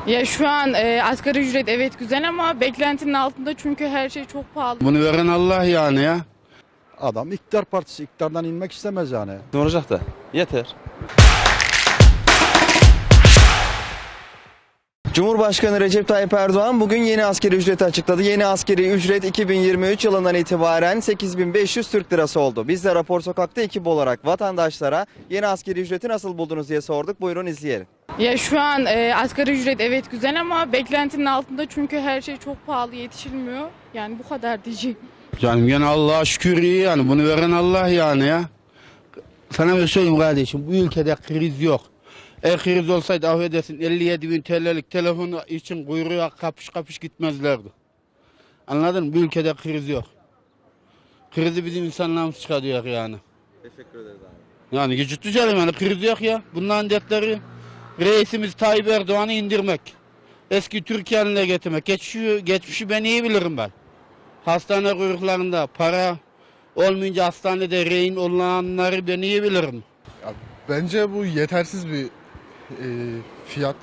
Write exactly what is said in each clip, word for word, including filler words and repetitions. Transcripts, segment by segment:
Ya şu an e, asgari ücret evet güzel ama beklentinin altında çünkü her şey çok pahalı. Bunu veren Allah yani ya. Adam iktidar partisi, iktidardan inmek istemez yani. Ne olacak da? Yeter. Cumhurbaşkanı Recep Tayyip Erdoğan bugün yeni asgari ücreti açıkladı. Yeni asgari ücret iki bin yirmi üç yılından itibaren sekiz bin beş yüz Türk lirası oldu. Biz de Rapor Sokak'ta ekip olarak vatandaşlara yeni asgari ücreti nasıl buldunuz diye sorduk. Buyurun izleyelim. Ya şu an e, asgari ücret evet güzel ama beklentinin altında çünkü her şey çok pahalı, yetişilmiyor. Yani bu kadar diyeceğim. Canım gene Allah'a şükür iyi yani. Bunu veren Allah yani ya. Sana bir söyleyeyim kardeşim. Bu ülkede kriz yok. Eğer kriz olsaydı affedersin elli yedi bin T L'lik telefonu için kuyruğa kapış kapış gitmezlerdi. Anladın mı? Bu ülkede kriz yok. Krizi bizim insanlarımız çıkarıyor yani. Teşekkür ederiz abi. Yani gücü düzelim yani kriz yok ya. Bunların dertleri reisimiz Tayyip Erdoğan'ı indirmek. Eski Türkiye haline getirmek. Geçmişi, geçmişi ben iyi bilirim ben. Hastane kuyruklarında para olmayınca hastanede rehin olanları ben iyi bilirim. Ya, bence bu yetersiz bir e, fiyat.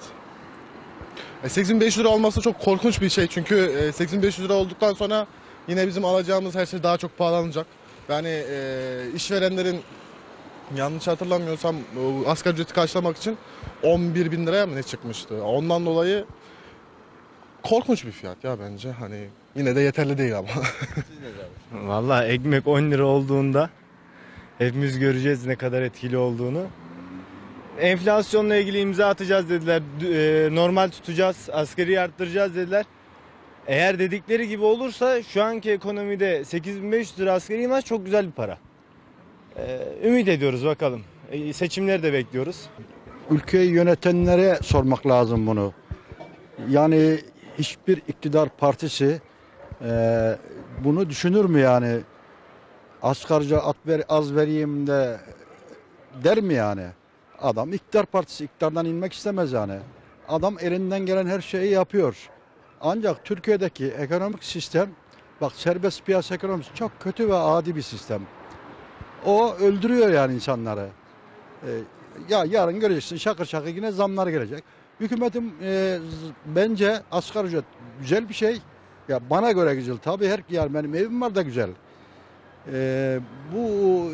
E, sekiz bin beş yüz lira olması çok korkunç bir şey çünkü e, sekiz bin beş yüz lira olduktan sonra yine bizim alacağımız her şey daha çok pahalanacak. Yani e, işverenlerin yanlış hatırlamıyorsam o asgari ücreti karşılamak için on bir bin liraya mı ne çıkmıştı? Ondan dolayı korkunç bir fiyat ya bence. Hani yine de yeterli değil ama. Vallahi ekmek on lira olduğunda hepimiz göreceğiz ne kadar etkili olduğunu. Enflasyonla ilgili imza atacağız dediler. E, normal tutacağız, asgari arttıracağız dediler. Eğer dedikleri gibi olursa şu anki ekonomide sekiz bin beş yüz lira asgari maaş çok güzel bir para. E, ümit ediyoruz bakalım. E, seçimleri de bekliyoruz. Ülkeyi yönetenlere sormak lazım bunu. Yani hiçbir iktidar partisi e, bunu düşünür mü yani? Asgarice at ver, az vereyim de der mi yani? Adam iktidar partisi, iktidardan inmek istemez yani. Adam elinden gelen her şeyi yapıyor. Ancak Türkiye'deki ekonomik sistem, bak serbest piyasa ekonomisi çok kötü ve adi bir sistem. O öldürüyor yani insanları. Ee, ya yarın göreceksin şakır şakır yine zamlar gelecek. Hükümetin e, bence asgari ücret güzel bir şey. Ya bana göre güzel tabii her yani benim evim var da güzel. Ee, bu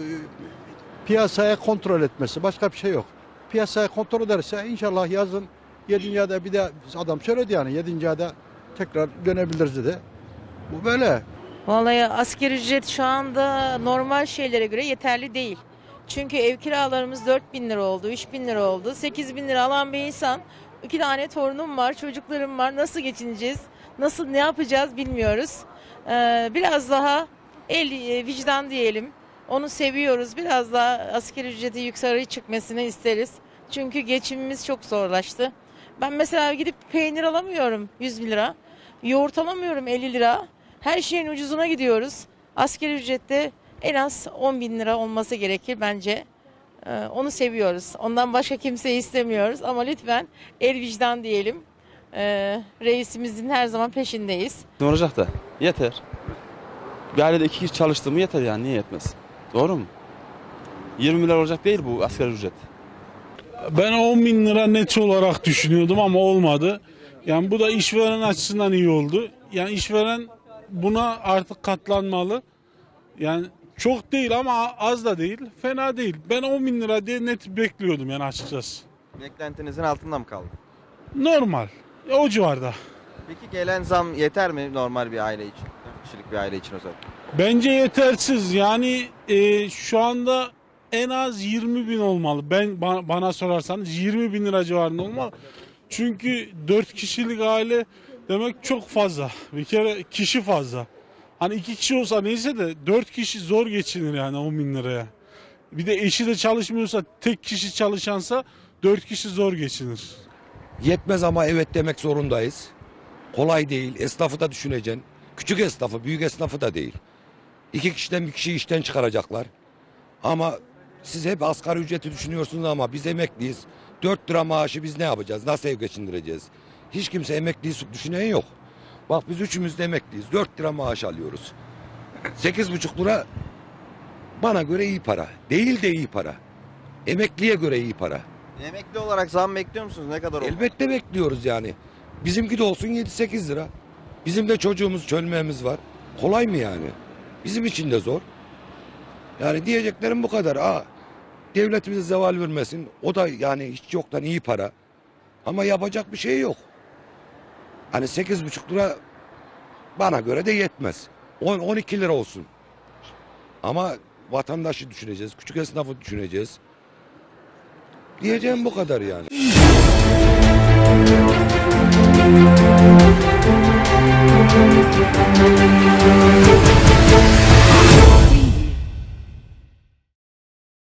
piyasaya kontrol etmesi başka bir şey yok. Piyasaya kontrol ederse inşallah yazın yedinci ayda bir de adam söyledi yani yedinci ayda tekrar dönebiliriz dedi. Bu böyle. Vallahi asgari ücret şu anda normal şeylere göre yeterli değil. Çünkü ev kiralarımız dört bin lira oldu, üç bin lira oldu. sekiz bin lira alan bir insan, iki tane torunum var, çocuklarım var. Nasıl geçineceğiz? Nasıl ne yapacağız bilmiyoruz. Ee, biraz daha el vicdan diyelim. Onu seviyoruz. Biraz daha asgari ücreti yukarı çıkmasını isteriz. Çünkü geçimimiz çok zorlaştı. Ben mesela gidip peynir alamıyorum yüz lira. Yoğurt alamıyorum elli lira. Her şeyin ucuzuna gidiyoruz. Asgari ücrette en az on bin lira olması gerekir bence. Ee, onu seviyoruz. Ondan başka kimseyi istemiyoruz. Ama lütfen el vicdan diyelim. Ee, reisimizin her zaman peşindeyiz. Ne olacak da? Yeter. Bir ailede iki kişi çalıştı mı yeter yani. Niye yetmez? Doğru mu? yirmi milyar olacak değil bu asgari ücret. Ben on bin lira net olarak düşünüyordum ama olmadı. Yani bu da işveren açısından iyi oldu. Yani işveren buna artık katlanmalı. Yani çok değil ama az da değil, fena değil. Ben on bin lira diye net bekliyordum yani açıkçası. Beklentinizin altında mı kaldı? Normal, o civarda. Peki gelen zam yeter mi normal bir aile için? dört kişilik bir aile için özellikle. Bence yetersiz. Yani e, şu anda en az yirmi bin olmalı. Ben bana, bana sorarsanız yirmi bin lira civarında olmalı. Çünkü dört kişilik aile demek çok fazla. Bir kere kişi fazla. Hani iki kişi olsa neyse de dört kişi zor geçinir yani on bin liraya. Bir de eşi de çalışmıyorsa tek kişi çalışansa dört kişi zor geçinir. Yetmez ama evet demek zorundayız. Kolay değil. Esnafı da düşüneceksin. Küçük esnafı, büyük esnafı da değil. İki kişiden bir kişiyi işten çıkaracaklar. Ama siz hep asgari ücreti düşünüyorsunuz ama biz emekliyiz. dört lira maaşı biz ne yapacağız? Nasıl ev geçindireceğiz? Hiç kimse emekliyi düşünen yok. Bak biz üçümüz de emekliyiz. dört lira maaş alıyoruz. sekiz buçuk lira bana göre iyi para. Değil de iyi para. Emekliye göre iyi para. Emekli olarak zam bekliyor musunuz? Ne kadar olur? Elbette bekliyoruz yani. Bizimki de olsun yedi sekiz lira. Bizim de çocuğumuz, çölmeğimiz var. Kolay mı yani? Bizim için de zor. Yani diyeceklerim bu kadar. Aa, devletimize zeval vermesin. O da yani hiç yoktan iyi para. Ama yapacak bir şey yok. Hani sekiz buçuk lira bana göre de yetmez. on on iki lira olsun. Ama vatandaşı düşüneceğiz, küçük esnafı düşüneceğiz. Diyeceğim bu kadar yani.